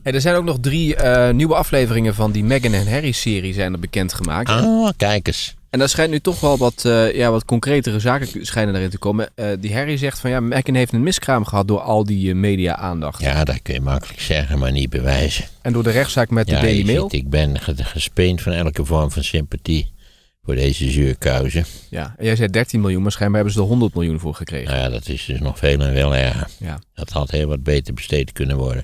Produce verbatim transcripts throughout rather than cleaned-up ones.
Hey, er zijn ook nog drie uh, nieuwe afleveringen van die Meghan en Harry-serie zijn er bekendgemaakt. Ah, kijk eens. En daar schijnt nu toch wel wat, uh, ja, wat concretere zaken schijnen erin te komen. Uh, die Harry zegt van ja, Meghan heeft een miskraam gehad door al die uh, media-aandacht. Ja, dat kun je makkelijk zeggen, maar niet bewijzen. En door de rechtszaak met ja, de Daily Mail. Ziet, ik ben gespeend van elke vorm van sympathie voor deze zeurkuizen. Ja, en jij zei dertien miljoen, maar schijnbaar hebben ze er honderd miljoen voor gekregen. Nou ja, dat is dus nog veel en veel erger. Ja. Dat had heel wat beter besteed kunnen worden.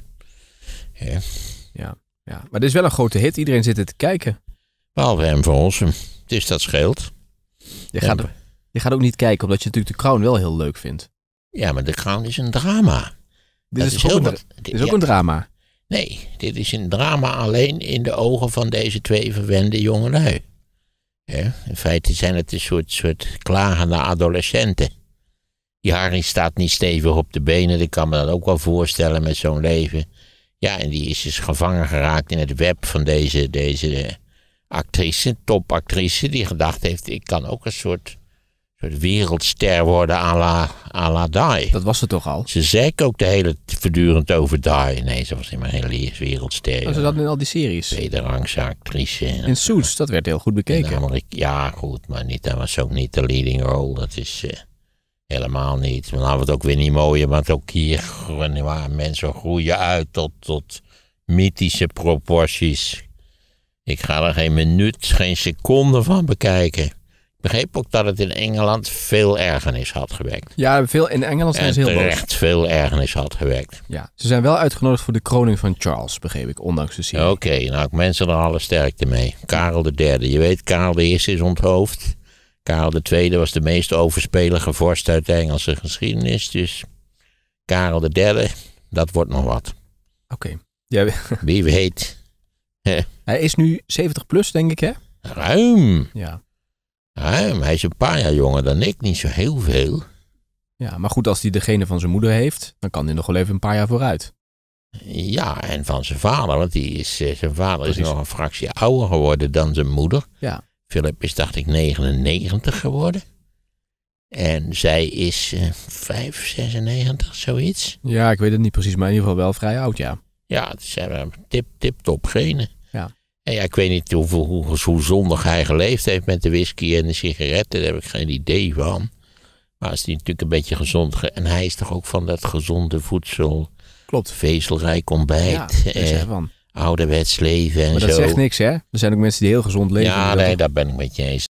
Ja. Ja, ja, maar dit is wel een grote hit. Iedereen zit er te kijken. Behalve hem voor ons. Dus dat scheelt. Je gaat, ja. je gaat ook niet kijken, omdat je natuurlijk de Crown wel heel leuk vindt. Ja, maar de Crown is een drama. Dit is, is, ook, heel een, wat, dit is ook ja, een drama. Nee, dit is een drama alleen in de ogen van deze twee verwende jongelui. Ja, in feite zijn het een soort, soort klagende adolescenten. Die Harry staat niet stevig op de benen. Ik kan me dat ook wel voorstellen met zo'n leven. Ja, en die is dus gevangen geraakt in het web van deze, deze actrice, topactrice, die gedacht heeft, ik kan ook een soort, soort wereldster worden à la, à la Die. Dat was ze toch al? Ze zei ook de hele voortdurend over Die. Nee, ze was helemaal geen wereldster. Was ze dat in al die series? Tweederangse actrice. In Suits, dat werd heel goed bekeken. Amerika, ja, goed, maar niet, dat was ook niet de leading role. Dat is uh, helemaal niet. Maar dan hadden we het ook weer niet mooier, want ook hier waar mensen groeien uit tot, tot mythische proporties. Ik ga er geen minuut, geen seconde van bekijken. Ik begreep ook dat het in Engeland veel ergernis had gewekt. Ja, veel, in Engeland zijn en ze heel boos. terecht veel ergernis had gewekt. Ja, ze zijn wel uitgenodigd voor de kroning van Charles, begreep ik, ondanks de serie. Oké, okay, nou, ik wens er alle sterkte mee. Karel de derde. Je weet, Karel de eerste is onthoofd. Karel de tweede was de meest overspelige vorst uit de Engelse geschiedenis. Dus Karel de derde, dat wordt nog wat. Oké. Okay. Ja, wie weet. Hij is nu zeventig plus, denk ik, hè? Ruim. Ja. Ruim. Hij is een paar jaar jonger dan ik, niet zo heel veel. Ja, maar goed, als hij degene van zijn moeder heeft, dan kan hij nog wel even een paar jaar vooruit. Ja, en van zijn vader, want die is, zijn vader Precies. is nog een fractie ouder geworden dan zijn moeder. Ja. Philip is, dacht ik, negenennegentig geworden. En zij is uh, vijf, zesennegentig, zoiets. Ja, ik weet het niet precies, maar in ieder geval wel vrij oud, ja. Ja, het zijn tip, tip, top genen. Ja. En ja, ik weet niet hoeveel, hoe, hoe zondig hij geleefd heeft met de whisky en de sigaretten. Daar heb ik geen idee van. Maar als hij natuurlijk een beetje gezond... Ge- en hij is toch ook van dat gezonde voedsel. Klopt. Vezelrijk ontbijt. Ja, daar is hij van. Ouderwets leven en maar zo. Maar dat zegt niks, hè? Er zijn ook mensen die heel gezond leven. Ja, nee, dat ben ik met je eens.